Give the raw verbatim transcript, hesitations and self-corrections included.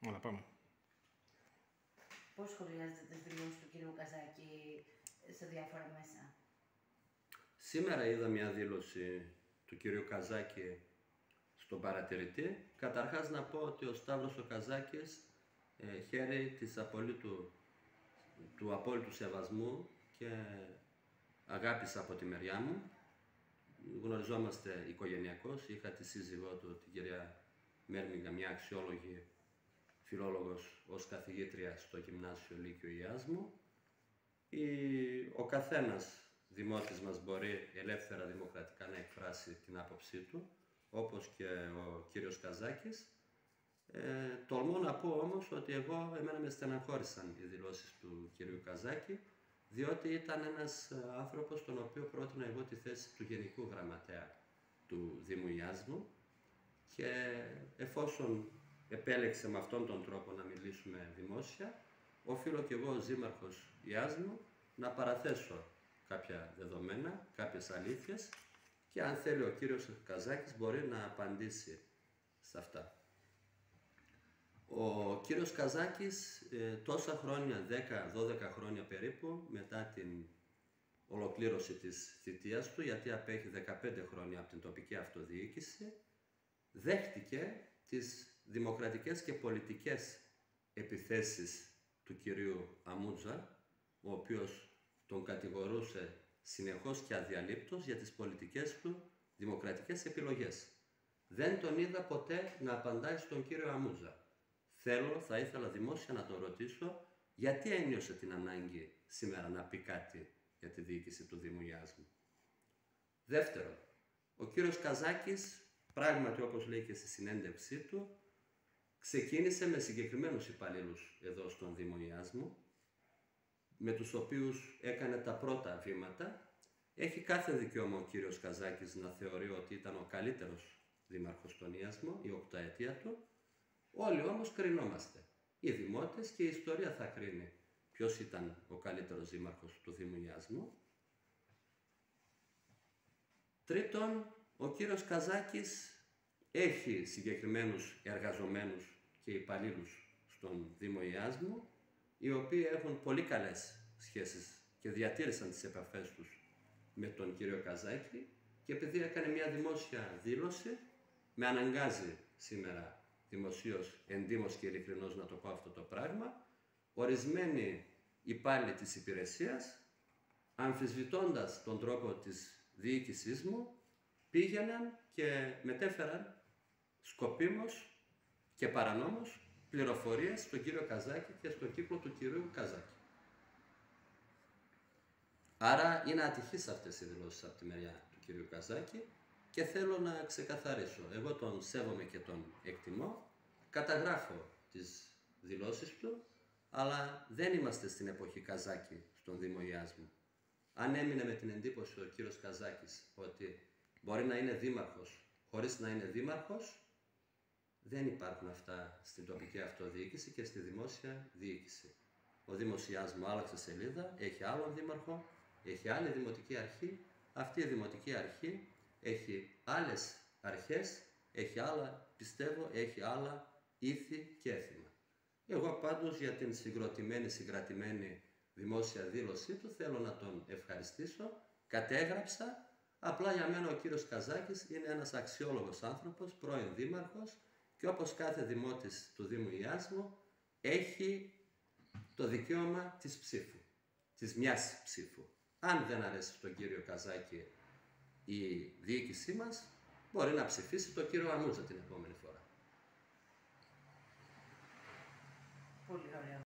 Όλα πάμε. Πώς σχολιάζετε τις δηλώσεις του κυρίου Καζάκη σε διάφορα μέσα? Σήμερα είδα μια δήλωση του κυρίου Καζάκη στον παρατηρητή. Καταρχάς να πω ότι ο Σταύρος ο Καζάκης ε, χαίρει της απολύτου, του απόλυτου σεβασμού και αγάπης από τη μεριά μου. Γνωριζόμαστε οικογενειακώς. Είχα τη σύζυγό του, την κυρία Μέρμιγκα, μια αξιόλογη φιλόλογος, ως καθηγήτρια στο Γυμνάσιο Λύκειο Ιάσμου. Ο καθένας δημότης μας μπορεί ελεύθερα δημοκρατικά να εκφράσει την άποψή του, όπως και ο κύριος Καζάκης. Ε, τολμώ να πω όμως ότι εγώ, εμένα με στεναχώρησαν οι δηλώσεις του κυρίου Καζάκη, διότι ήταν ένας άνθρωπος τον οποίο πρότεινα εγώ τη θέση του Γενικού Γραμματέα του Δήμου Ιάσμου, και εφόσον επέλεξε με αυτόν τον τρόπο να μιλήσουμε δημόσια, οφείλω και εγώ ως Δήμαρχος Ιάσμου να παραθέσω κάποια δεδομένα, κάποιες αλήθειες, και αν θέλει ο κύριος Καζάκης μπορεί να απαντήσει σε αυτά. Ο κύριος Καζάκης ε, τόσα χρόνια, δέκα δώδεκα χρόνια περίπου, μετά την ολοκλήρωση της θητείας του, γιατί απέχει δεκαπέντε χρόνια από την τοπική αυτοδιοίκηση, δέχτηκε τις δημοκρατικές και πολιτικές επιθέσεις του κυρίου Αμούτζα, ο οποίος τον κατηγορούσε συνεχώς και αδιαλείπτως για τις πολιτικές του δημοκρατικές επιλογές. Δεν τον είδα ποτέ να απαντάει στον κύριο Αμούτζα. Θέλω, θα ήθελα δημόσια να τον ρωτήσω γιατί ένιωσε την ανάγκη σήμερα να πει κάτι για τη διοίκηση του Δήμου Ιάσμου. Δεύτερον, ο κύριος Καζάκης, πράγματι όπως λέει και στη συνέντευξή του, ξεκίνησε με συγκεκριμένους υπαλλήλους εδώ στον Δήμο Ιάσμου, με τους οποίους έκανε τα πρώτα βήματα. Έχει κάθε δικαίωμα ο κύριος Καζάκης να θεωρεί ότι ήταν ο καλύτερος δήμαρχος στον Ιάσμο, η οκταετία του. Όλοι όμως κρινόμαστε. Οι δημότες και η ιστορία θα κρίνει ποιος ήταν ο καλύτερος δήμαρχος του Δήμου Ιάσμου. Τρίτον, ο κύριος Καζάκης έχει συγκεκριμένους εργαζομένους και υπαλλήλους στον Δήμο Ιάσμου, οι οποίοι έχουν πολύ καλές σχέσεις και διατήρησαν τις επαφές τους με τον κύριο Καζάκη, και επειδή έκανε μια δημόσια δήλωση, με αναγκάζει σήμερα δημοσίως, εντύμως και ειλικρινώς να το πω αυτό το πράγμα, ορισμένοι υπάλληλοι της υπηρεσίας, αμφισβητώντας τον τρόπο της διοίκησής μου, πήγαιναν και μετέφεραν σκοπίμως και παρανόμως πληροφορίες στον κύριο Καζάκη και στον κύκλο του κυρίου Καζάκη. Άρα είναι ατυχείς αυτές οι δηλώσεις από τη μεριά του κυρίου Καζάκη και θέλω να ξεκαθαρίσω. Εγώ τον σέβομαι και τον εκτιμώ, καταγράφω τις δηλώσεις του, αλλά δεν είμαστε στην εποχή Καζάκη στον Δήμο Ιάσμου. Αν έμεινε με την εντύπωση ο κύριος Καζάκης ότι μπορεί να είναι δήμαρχος χωρίς να είναι δήμαρχος, δεν υπάρχουν αυτά στην τοπική αυτοδιοίκηση και στη δημόσια διοίκηση. Ο Δήμος Ιάσμου άλλαξε σελίδα, έχει άλλον δήμαρχο, έχει άλλη δημοτική αρχή. Αυτή η δημοτική αρχή έχει άλλες αρχές, έχει άλλα, πιστεύω, έχει άλλα ήθη και έθιμα. Εγώ πάντως για την συγκροτημένη, συγκρατημένη δημόσια δήλωσή του θέλω να τον ευχαριστήσω. Κατέγραψα. Απλά για μένα ο κύριος Καζάκης είναι ένας αξιόλογος άνθρωπος, πρώην δήμαρχος, και όπως κάθε δημότης του Δήμου Ιάσμου έχει το δικαίωμα της ψήφου, της μιας ψήφου. Αν δεν αρέσει στον κύριο Καζάκη η διοίκησή μας, μπορεί να ψηφίσει τον κύριο Αμούτζα την επόμενη φορά. Πολύ ωραία.